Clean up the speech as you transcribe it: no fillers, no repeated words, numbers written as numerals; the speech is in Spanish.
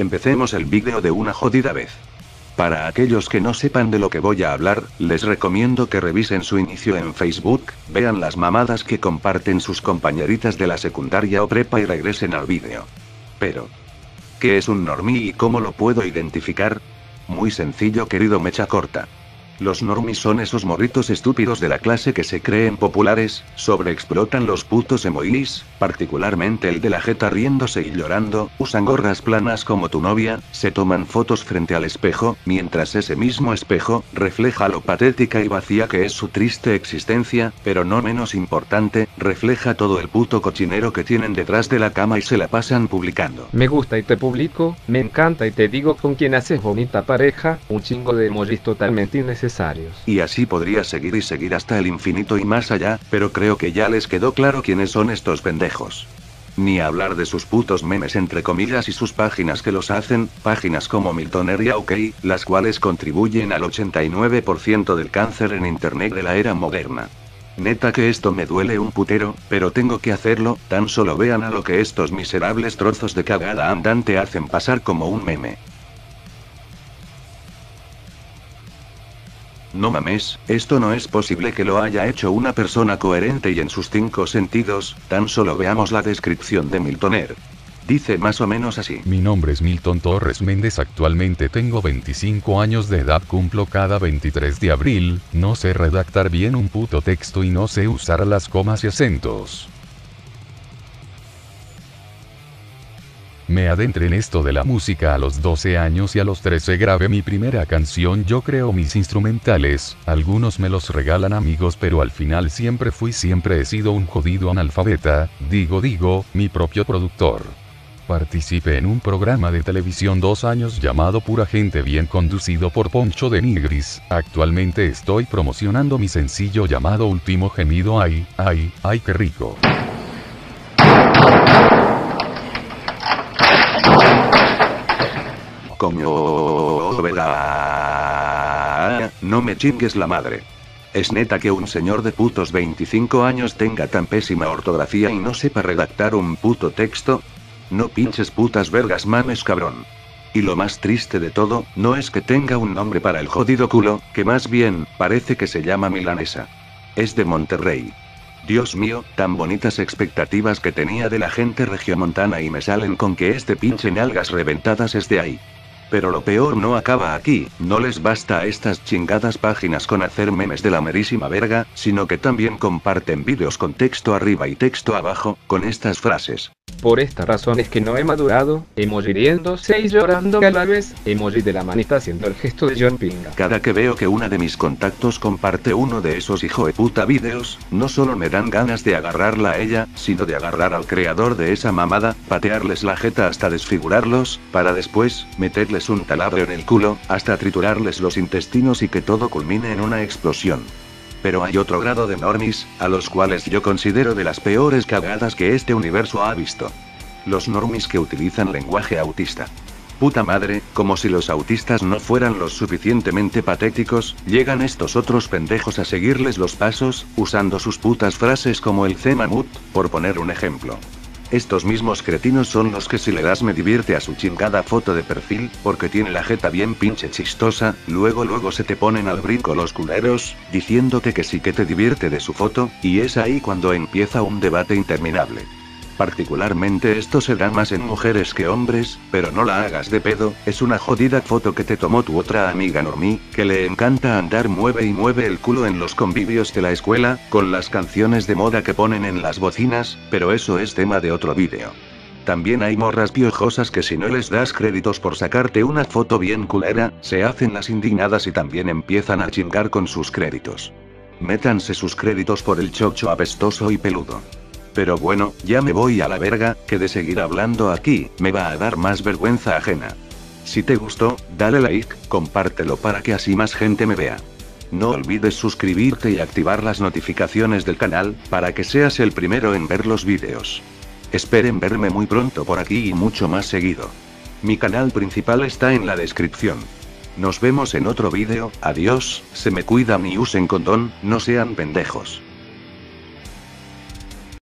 Empecemos el vídeo de una jodida vez. Para aquellos que no sepan de lo que voy a hablar, les recomiendo que revisen su inicio en Facebook, vean las mamadas que comparten sus compañeritas de la secundaria o prepa y regresen al vídeo. Pero, ¿qué es un normie y cómo lo puedo identificar? Muy sencillo, querido mecha corta. Los normies son esos morritos estúpidos de la clase que se creen populares, sobreexplotan los putos emojis, particularmente el de la jeta riéndose y llorando, usan gorras planas como tu novia, se toman fotos frente al espejo, mientras ese mismo espejo refleja lo patética y vacía que es su triste existencia, pero no menos importante, refleja todo el puto cochinero que tienen detrás de la cama y se la pasan publicando. Me gusta y te publico, me encanta y te digo con quién haces bonita pareja, un chingo de emojis totalmente innecesarios. Y así podría seguir y seguir hasta el infinito y más allá, pero creo que ya les quedó claro quiénes son estos pendejos. Ni hablar de sus putos memes entre comillas y sus páginas que los hacen, páginas como Miltoneria OK, las cuales contribuyen al 89% del cáncer en internet de la era moderna. Neta que esto me duele un putero, pero tengo que hacerlo, tan solo vean a lo que estos miserables trozos de cagada andante hacen pasar como un meme. No mames, esto no es posible que lo haya hecho una persona coherente y en sus 5 sentidos, tan solo veamos la descripción de Miltoner. Dice más o menos así. Mi nombre es Milton Torres Méndez, actualmente tengo 25 años de edad, cumplo cada 23 de abril, no sé redactar bien un puto texto y no sé usar las comas y acentos. Me adentré en esto de la música a los 12 años y a los 13 grabé mi primera canción. Yo creo mis instrumentales, algunos me los regalan amigos, pero al final siempre he sido un jodido analfabeta, digo, mi propio productor. Participé en un programa de televisión 2 años llamado Pura Gente Bien, conducido por Poncho de Nigris. Actualmente estoy promocionando mi sencillo llamado Último Gemido. Ay, qué rico. Coño, ¿verdad? No me chingues la madre. ¿Es neta que un señor de putos 25 años tenga tan pésima ortografía y no sepa redactar un puto texto? No pinches putas vergas mames, cabrón. Y lo más triste de todo, no es que tenga un nombre para el jodido culo, que más bien, parece que se llama Milanesa. Es de Monterrey. Dios mío, tan bonitas expectativas que tenía de la gente regiomontana y me salen con que este pinche nalgas reventadas es de ahí. Pero lo peor no acaba aquí, no les basta a estas chingadas páginas con hacer memes de la merísima verga, sino que también comparten vídeos con texto arriba y texto abajo, con estas frases. Por esta razón es que no he madurado, emoji riéndose y llorando a la vez, emoji de la manita haciendo el gesto de John Pinga. Cada que veo que una de mis contactos comparte uno de esos hijo de puta vídeos, no solo me dan ganas de agarrarla a ella, sino de agarrar al creador de esa mamada, patearles la jeta hasta desfigurarlos, para después, meterles un taladro en el culo, hasta triturarles los intestinos y que todo culmine en una explosión. Pero hay otro grado de normies, a los cuales yo considero de las peores cagadas que este universo ha visto. Los normies que utilizan lenguaje autista. Puta madre, como si los autistas no fueran lo suficientemente patéticos, llegan estos otros pendejos a seguirles los pasos, usando sus putas frases como el C mamut, por poner un ejemplo. Estos mismos cretinos son los que si le das me divierte a su chingada foto de perfil, porque tiene la jeta bien pinche chistosa, luego se te ponen al brinco los culeros, diciéndote que sí que te divierte de su foto, y es ahí cuando empieza un debate interminable. Particularmente esto se da más en mujeres que hombres, pero no la hagas de pedo, es una jodida foto que te tomó tu otra amiga normie, que le encanta andar mueve y mueve el culo en los convivios de la escuela, con las canciones de moda que ponen en las bocinas, pero eso es tema de otro vídeo. También hay morras piojosas que si no les das créditos por sacarte una foto bien culera, se hacen las indignadas y también empiezan a chingar con sus créditos. Métanse sus créditos por el chocho apestoso y peludo. Pero bueno, ya me voy a la verga, que de seguir hablando aquí, me va a dar más vergüenza ajena. Si te gustó, dale like, compártelo para que así más gente me vea. No olvides suscribirte y activar las notificaciones del canal, para que seas el primero en ver los vídeos. Esperen verme muy pronto por aquí y mucho más seguido. Mi canal principal está en la descripción. Nos vemos en otro vídeo, adiós, se me cuidan y usen condón, no sean pendejos.